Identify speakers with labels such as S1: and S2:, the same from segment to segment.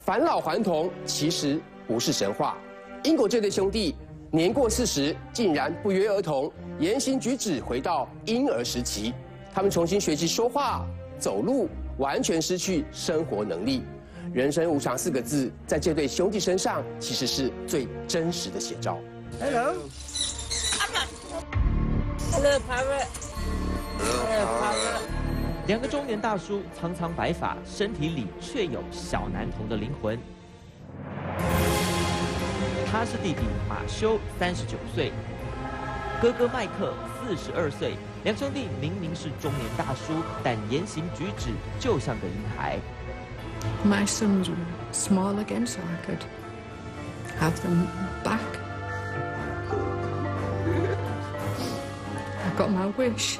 S1: 返老还童其实不是神话。英国这对兄弟年过40，竟然不约而同，言行举止回到婴儿时期。他们重新学习说话、走路，完全失去生活能力。人生无常4个字，在这对兄弟身上其实是最真实的写照。
S2: Hello. Hello, Parrot. Hello, Parrot.
S3: 2个中年大叔，苍苍白发，身体里却有小男童的灵魂。他是弟弟马修，39岁，哥哥麦克42岁。2兄弟明明是中年大叔，但言行举止就像个婴孩。
S4: My sons were small again, so I could have them back. I got my wish.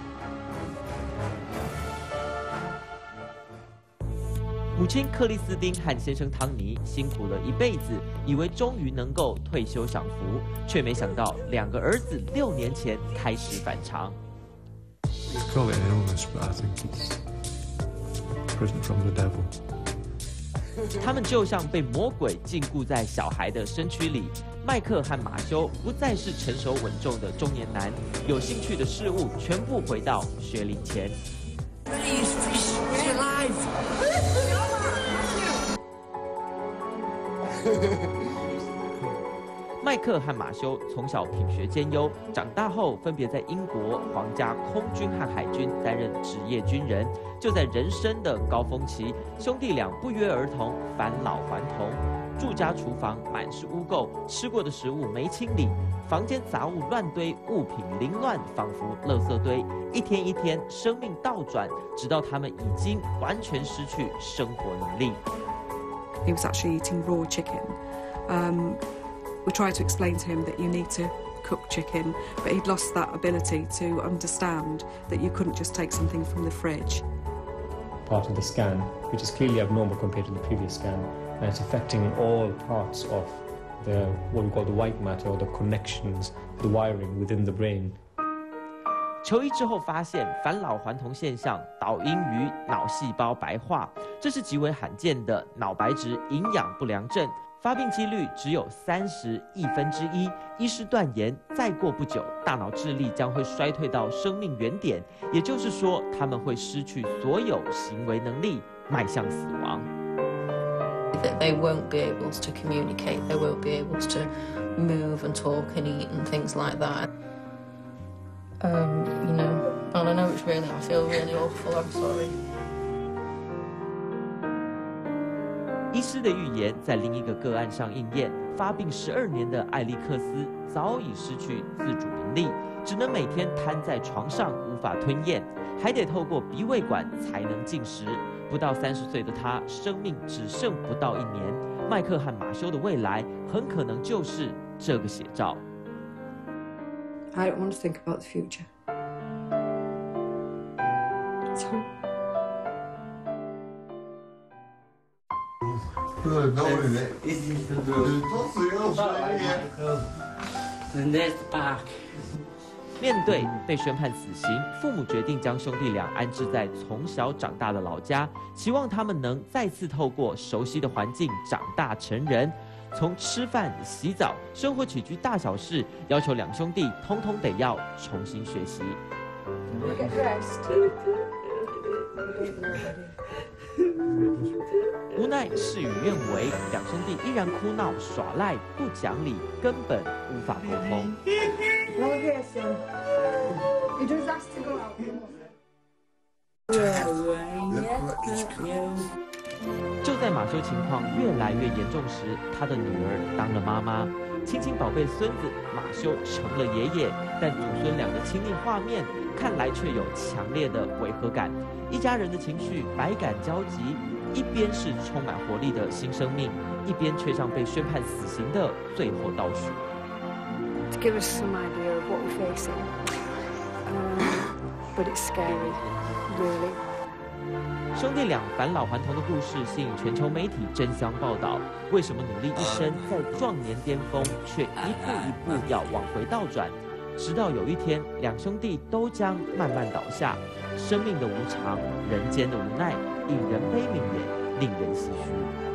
S3: 母亲克里斯汀和先生汤尼辛苦了一辈子，以为终于能够退休享福，却没想到2个儿子6年前开始反常。
S5: Call it an illness, but I think it's a present from the devil.
S3: 他们就像被魔鬼禁锢在小孩的身躯里。麦克和马修不再是成熟稳重的中年男，有兴趣的事物全部回到学龄前。麦克和马修从小品学兼优，长大后分别在英国皇家空军和海军担任职业军人。就在人生的高峰期，兄弟俩不约而同返老还童。住家厨房满是污垢，吃过的食物没清理，房间杂物乱堆，物品凌乱，仿佛垃圾堆。一天一天，生命倒转，直到他们已经完全失去生活能力。
S6: He was actually eating raw chicken. We tried to explain to him that you need to cook chicken, but he'd lost that ability to understand that you couldn't just take something from the fridge.
S7: Part of the scan, which is clearly abnormal compared to the previous scan, and it's affecting all parts of the what we call the white matter or the connections, the wiring within the brain.
S3: 求医之后发现，返老还童现象导因于脑细胞白化，这是极为罕见的脑白质营养不良症。发病几率只有30亿分之一，医师断言，再过不久，大脑智力将会衰退到生命原点，也就是说，他们会失去所有行为能力，迈向死亡。
S8: That they won't be able to communicate, they won't be able to move and talk and eat and things like that. You know, and I know it's really, I feel really awful. I'm sorry.
S3: 医师的预言在另一个个案上应验，发病12年的艾利克斯早已失去自主能力，只能每天瘫在床上，无法吞咽，还得透过鼻胃管才能进食。不到30岁的他，生命只剩不到1年。麦克和马修的未来很可能就是这个写照。
S4: I don't want to think about the future. So.
S2: And there's the back.
S3: 面对被宣判死刑，父母决定将兄弟俩安置在从小长大的老家，期望他们能再次透过熟悉的环境长大成人。从吃饭、洗澡、生活起居大小事，要求2兄弟通通得要重新学习。无奈事与愿违，2兄弟依然哭闹耍赖，不讲理，根本无法沟通。就在马修情况越来越严重时，他的女儿当了妈妈，亲亲宝贝孙子马修成了爷爷，但祖孙俩的亲密画面看来却有强烈的违和感。一家人的情绪百感交集，一边是充满活力的新生命，一边却像被宣判死刑的最后倒数。
S9: To give us some idea of what we're facing, but it's scary, really.
S3: 兄弟俩返老还童的故事吸引全球媒体争相报道。为什么努力一生在壮年巅峰，却一步一步要往回倒转？直到有一天，2兄弟都将慢慢倒下。生命的无常，人间的无奈，令人悲悯也令人唏嘘。